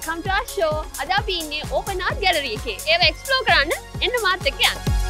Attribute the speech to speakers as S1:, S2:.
S1: welcome to our show. Ada අපි ඉන්නේ open art gallery එකේ. ඒව explore කරන්න එන්න මාත් එක්ක යන්න.